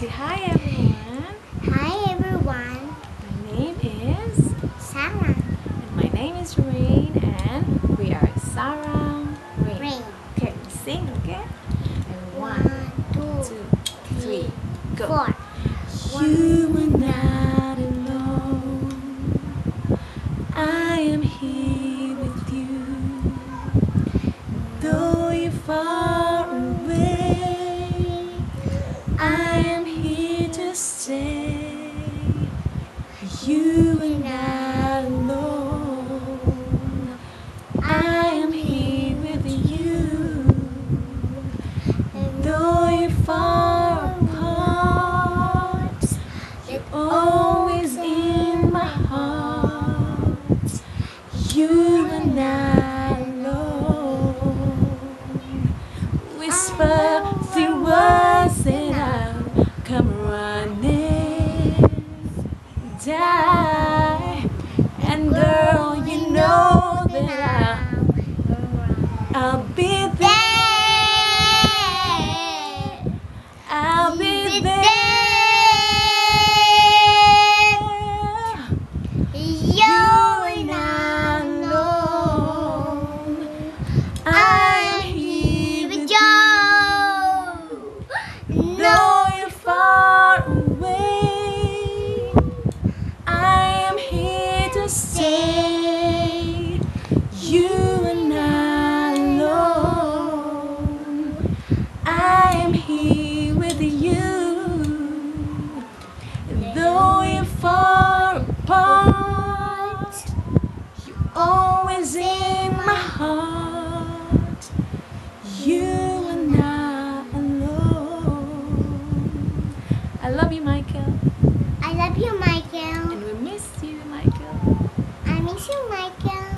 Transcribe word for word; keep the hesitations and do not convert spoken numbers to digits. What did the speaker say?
Say hi everyone. Hi everyone. My name is Sarah. and my name is Rain, and we are Sarah Rain. Rain. Okay, we sing, okay? And one, One, two, two, three, go. four. You are not alone. I am here with you. Though you're far away, I am here to stay. You are not alone. I am here with you. Though you're far apart, you're always in my heart. You are not alone. Whisper through words and I'll come running die. And girl, you know that I'll, I'll be there. I'll be there. You're not alone. I'm here with you. Though you're far away, I am here to stay. You are not alone. I am here with you. Though you're far apart, you're always in my heart. You are not alone. I love you, Michael. I love you, Michael. And we miss you, Michael. I miss you, Michael.